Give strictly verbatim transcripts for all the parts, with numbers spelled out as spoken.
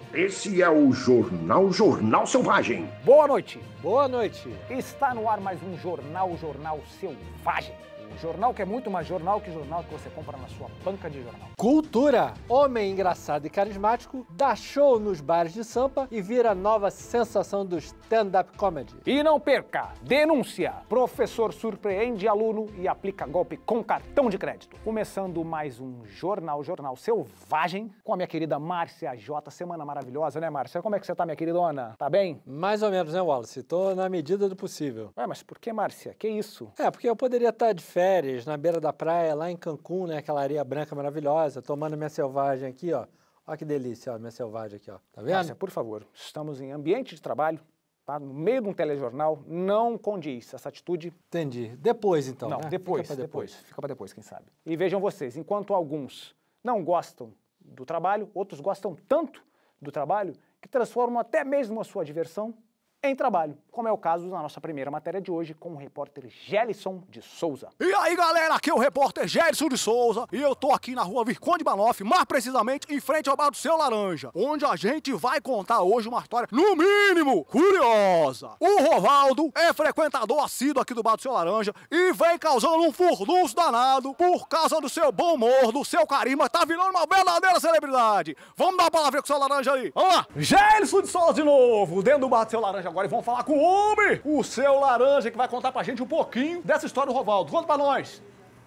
Esse é o Jornal Jornal Selvagem. Boa noite. Boa noite. Está no ar mais um Jornal Jornal Selvagem. Um jornal que é muito mais jornal que jornal que você compra na sua banca de jornal. Cultura. Homem engraçado e carismático dá show nos bares de Sampa e vira nova sensação do stand-up comedy. E não perca, denúncia. Professor surpreende aluno e aplica golpe com cartão de crédito. Começando mais um Jornal Jornal Selvagem com a minha querida Márcia J. Semana maravilhosa, né, Márcia? Como é que você tá, minha queridona? Tá bem? Mais ou menos, né, Wallace? Tô na medida do possível. Ué, mas por que, Márcia? Que isso? É, porque eu poderia estar de férias na beira da praia, lá em Cancún, né? Aquela areia branca maravilhosa, tomando minha selvagem aqui, ó. Olha que delícia, ó, minha selvagem aqui, ó. Tá vendo? Márcia, por favor, estamos em ambiente de trabalho, tá? No meio de um telejornal, não condiz essa atitude. Entendi. Depois, então, Não, né? depois, Fica pra depois. Fica pra depois, quem sabe. E vejam vocês, enquanto alguns não gostam do trabalho, outros gostam tanto do trabalho que transformam até mesmo a sua diversão em trabalho, como é o caso na nossa primeira matéria de hoje com o repórter Gelson de Souza. E aí, galera, aqui é o repórter Gelson de Souza e eu tô aqui na rua Visconde Banoff, mais precisamente em frente ao bar do Seu Laranja, onde a gente vai contar hoje uma história, no mínimo, curiosa. O Rovaldo é frequentador assíduo aqui do bar do Seu Laranja e vem causando um furdunço danado por causa do seu bom humor, do seu carisma, tá virando uma verdadeira celebridade. Vamos dar uma palavrinha com o Seu Laranja aí. Vamos lá. Gelson de Souza de novo, dentro do bar do Seu Laranja. Agora vamos falar com o homem, o Seu Laranja, que vai contar pra gente um pouquinho dessa história do Rovaldo. Conta pra nós.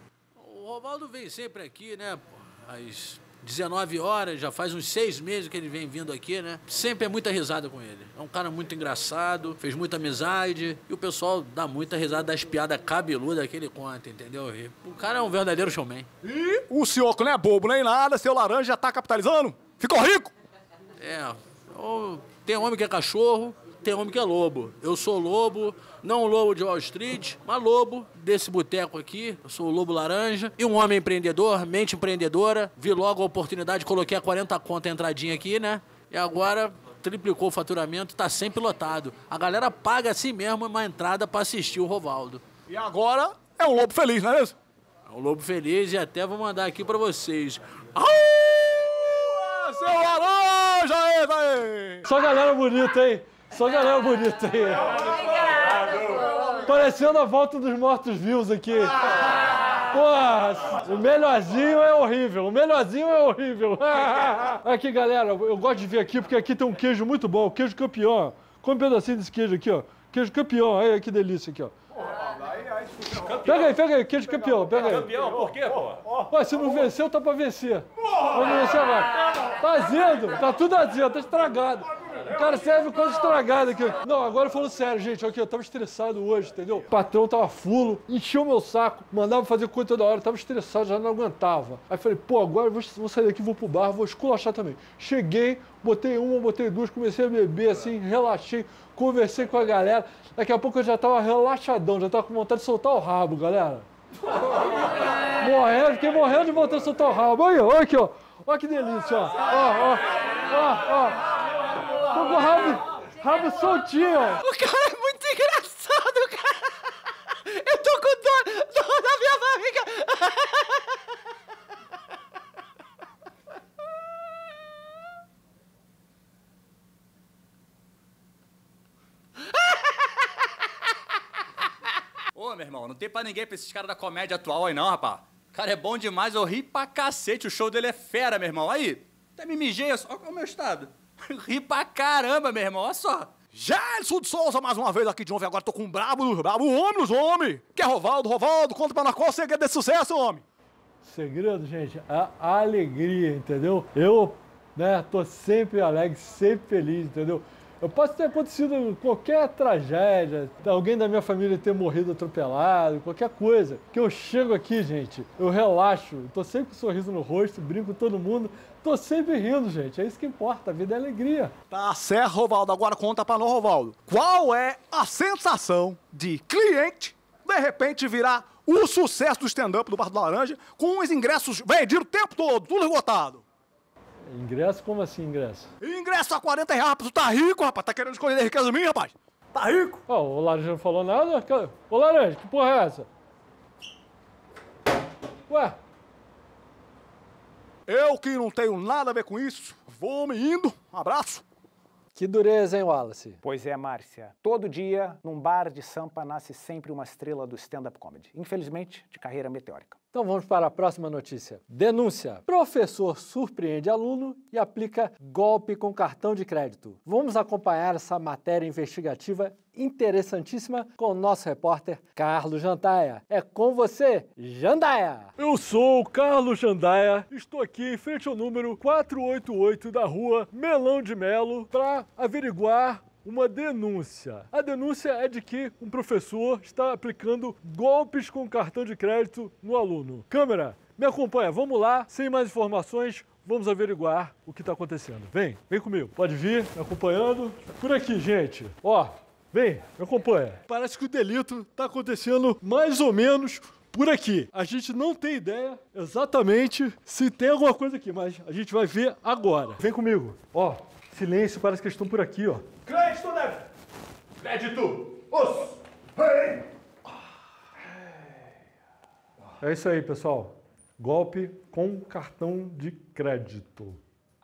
O Rovaldo vem sempre aqui, né, pô, às dezenove horas, já faz uns seis meses que ele vem vindo aqui, né? Sempre é muita risada com ele. É um cara muito engraçado, fez muita amizade e o pessoal dá muita risada das piadas cabeludas que ele conta, entendeu? E o cara é um verdadeiro showman. E o senhor que não é bobo nem nada, Seu Laranja já tá capitalizando? Ficou rico? É, ou tem homem que é cachorro, tem homem que é lobo. Eu sou lobo, não lobo de Wall Street, mas lobo desse boteco aqui. Eu sou o Lobo Laranja. E um homem empreendedor, mente empreendedora. Vi logo a oportunidade, coloquei a quarenta conto a entradinha aqui, né? E agora triplicou o faturamento, tá sempre lotado. A galera paga assim mesmo uma entrada pra assistir o Rovaldo. E agora é um lobo feliz, não é isso? É um lobo feliz e até vou mandar aqui pra vocês. Au! Seu Laranja, aí, aí! Só galera bonita, hein? Só galera bonita aí. Parecendo a volta dos mortos-vivos aqui. Porra, o melhorzinho é horrível, o melhorzinho é horrível. Aqui, galera, eu gosto de vir aqui porque aqui tem um queijo muito bom, queijo campeão. Come um pedacinho desse queijo aqui, ó. Queijo campeão, aí que delícia aqui, ó. Pega aí, pega aí, queijo campeão, pega aí. Campeão, por quê, pô? Ué, se não venceu, tá pra vencer. Vamos vencer agora. Tá azedo, tá tudo azedo, tá estragado. O cara serve coisa estragada aqui. Não, agora falando sério, gente, aqui, eu tava estressado hoje, entendeu? O patrão tava fulo, encheu meu saco, mandava fazer coisa toda hora, tava estressado, já não aguentava. Aí falei, pô, agora eu vou, vou sair daqui, vou pro bar, vou esculachar também. Cheguei, botei uma, botei duas, comecei a beber assim, relaxei, conversei com a galera. Daqui a pouco eu já tava relaxadão, já tava com vontade de soltar o rabo, galera. Morrendo, fiquei morrendo de vontade de soltar o rabo. Olha, olha aqui, ó. Olha que delícia, ó. Ó, ó, ó, ó. Tô com o rabo, rabo soltinho, ó. O cara é muito engraçado, cara. Eu tô com dor, dor na minha barriga. Ô, meu irmão, não tem pra ninguém pra esses caras da comédia atual aí não, rapaz. O cara é bom demais, eu ri pra cacete, o show dele é fera, meu irmão. Aí, até me mijei, olha o meu estado. Ri pra caramba, meu irmão, olha só. Gelson de Souza, mais uma vez aqui de novo, agora tô com um brabo, brabo homem nos homens. Que é Rovaldo, Rovaldo, conta pra nós qual é o segredo desse sucesso, homem. Segredo, gente, a alegria, entendeu? Eu, né, tô sempre alegre, sempre feliz, entendeu? Eu posso ter acontecido qualquer tragédia, alguém da minha família ter morrido atropelado, qualquer coisa. Que eu chego aqui, gente, eu relaxo, tô sempre com um sorriso no rosto, brinco com todo mundo, tô sempre rindo, gente. É isso que importa, a vida é alegria. Tá certo, Rovaldo. Agora conta pra nós, Rovaldo. Qual é a sensação de cliente, de repente, virar o sucesso do stand-up do Bar do Laranja com os ingressos vendidos o tempo todo, tudo esgotado? Ingresso? Como assim ingresso? Ingresso a quarenta reais, tu tá rico, rapaz. Tá querendo escolher a riqueza minha, rapaz? Tá rico? Ó, o Laranja não falou nada. Ô, Laranja, que porra é essa? Ué? Eu que não tenho nada a ver com isso, Vou me indo. Um abraço. Que dureza, hein, Wallace? Pois é, Márcia. Todo dia, num bar de Sampa, nasce sempre uma estrela do stand-up comedy. Infelizmente, de carreira meteórica. Então vamos para a próxima notícia. Denúncia. Professor surpreende aluno e aplica golpe com cartão de crédito. Vamos acompanhar essa matéria investigativa interessantíssima com o nosso repórter Carlos Jandaia. É com você, Jandaia! Eu sou o Carlos Jandaia, estou aqui em frente ao número quatrocentos e oitenta e oito da rua Melão de Melo para averiguar uma denúncia. A denúncia é de que um professor está aplicando golpes com cartão de crédito no aluno. Câmera, me acompanha, vamos lá, sem mais informações, vamos averiguar o que está acontecendo. Vem, vem comigo, pode vir, me acompanhando. Por aqui, gente, ó, vem, me acompanha. Parece que o delito está acontecendo mais ou menos por aqui. A gente não tem ideia exatamente se tem alguma coisa aqui, mas a gente vai ver agora. Vem comigo, ó. Silêncio, parece que eles estão por aqui, ó. Crédito, débito! Crédito! Os! Hey! É isso aí, pessoal. Golpe com cartão de crédito.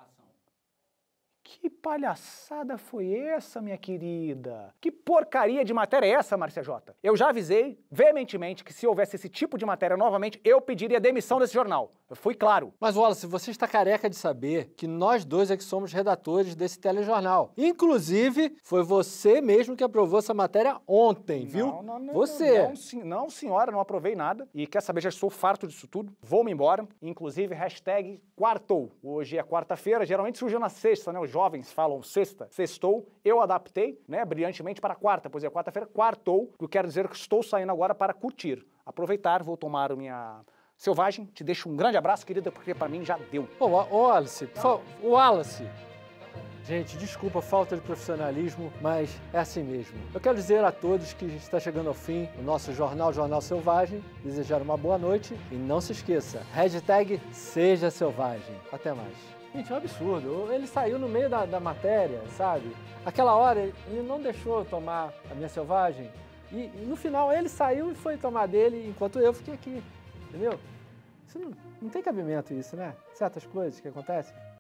Que palhaçada foi essa, minha querida? Que porcaria de matéria é essa, Márcia Jota? Eu já avisei veementemente que se houvesse esse tipo de matéria novamente, eu pediria demissão desse jornal. Eu fui claro. Mas, Wallace, você está careca de saber que nós dois é que somos redatores desse telejornal. Inclusive, foi você mesmo que aprovou essa matéria ontem, viu? Não, não, não. Você. Não, sim, não, senhora, não aprovei nada. E quer saber, já estou farto disso tudo. Vou-me embora. Inclusive, hashtag quartou. Hoje é quarta-feira, geralmente surgiu na sexta, né? Os jovens falam sexta, sextou. Eu adaptei, né, brilhantemente para quarta, pois é quarta-feira, quartou. Eu quero dizer que estou saindo agora para curtir. Aproveitar, vou tomar minha selvagem. Te deixo um grande abraço, querida, porque para mim já deu. Ô, ô, Wallace, por favor, Wallace. Gente, desculpa a falta de profissionalismo, mas é assim mesmo. Eu quero dizer a todos que está chegando ao fim o nosso Jornal Jornal Selvagem, desejar uma boa noite e não se esqueça, hashtag Seja Selvagem. Até mais. Gente, é um absurdo. Ele saiu no meio da, da matéria, sabe? Aquela hora, ele não deixou eu tomar a minha selvagem. E, e no final, ele saiu e foi tomar dele, enquanto eu fiquei aqui. Entendeu? Isso não, não tem cabimento isso, né? Certas coisas que acontecem.